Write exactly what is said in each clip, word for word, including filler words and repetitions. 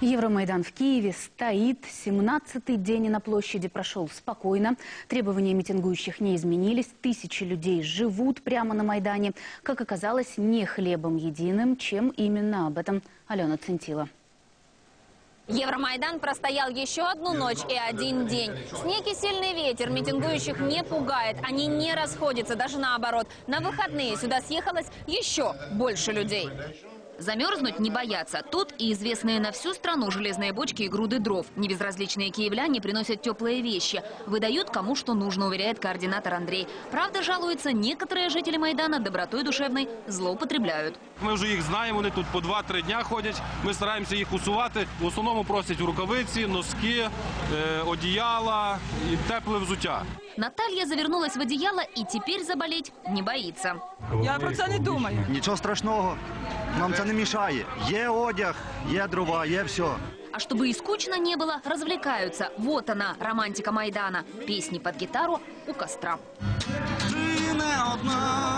Евромайдан в Киеве стоит. семнадцатый день и на площади прошел спокойно. Требования митингующих не изменились. Тысячи людей живут прямо на Майдане. Как оказалось, не хлебом единым. Чем именно, об этом Алена Центила. Евромайдан простоял еще одну ночь и один день. Снег и сильный ветер митингующих не пугает. Они не расходятся, даже наоборот. На выходные сюда съехалось еще больше людей. Замерзнуть не боятся. Тут и известные на всю страну железные бочки и груды дров. Небезразличные киевляне приносят теплые вещи. Выдают кому что нужно, уверяет координатор Андрей. Правда, жалуются, некоторые жители Майдана добротой душевной злоупотребляють. Ми вже їх знаємо, вони тут по два-три дня ходять. Ми стараємося їх усувати. В основному просять рукавиці, носки, одіяла і тепле взуття. Наталья завернулась в одеяло и теперь заболеть не боится. Я про це не думаю. Нічого страшного, нам це не мішає. Є одяг, є дрова, є все. А чтобы и скучно не было, развлекаются. Вот она, романтика Майдана. Песни под гитару у костра. Ти не одна,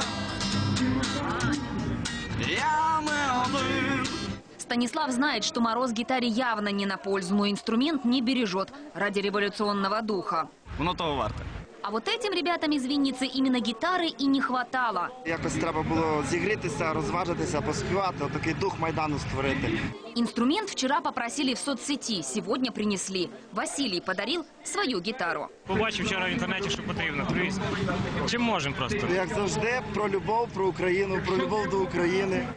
я не один. Станислав знает, что мороз гитаре явно не на пользу, но инструмент не бережет ради революционного духа. Воно того варте. А вот этим ребятам из Винницы именно гитары и не хватало. Якось треба було зігрітися, розважитися, поспівати, отакий дух Майдану створити. Инструмент вчера попросили в соцсети, сегодня принесли. Василий подарил свою гитару. Побачив вчора в інтернеті, що потрібно. Чим можемо просто. Як завжди, про любов, про Україну, про любов до України.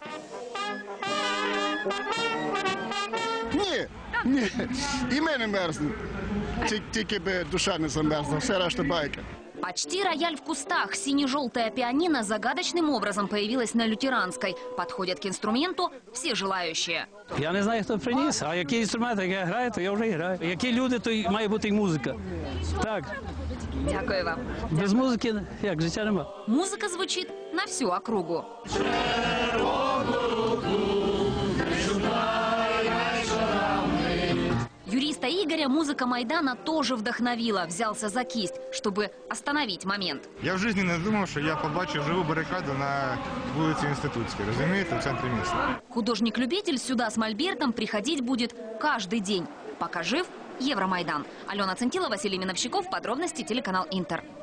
Ні, ні, і ми не мерзнемо. Тільки би душа не замерзла, все решта байка. Почти рояль в кустах. Сине-желтая пианино загадочным образом появилась на Лютеранской. Подходят к инструменту все желающие. Я не знаю, хто приніс, а які інструменти, як я граю, то я вже граю. Які люди, то й має бути і музика. Так. Дякую вам. Без музики, як, життя нема. Музыка звучит на всю округу. Юриста Игоря музыка Майдана тоже вдохновила. Взялся за кисть, чтобы остановить момент. Я в жизни не думав, що я побачу живу барикаду на вулиці Інститутській, розумієте, в центрі міста. Художник-любитель сюда с мольбертом приходить будет каждый день. Пока жив Евромайдан. Алена Центила, Василий Миновщиков. Подробности телеканал Интер.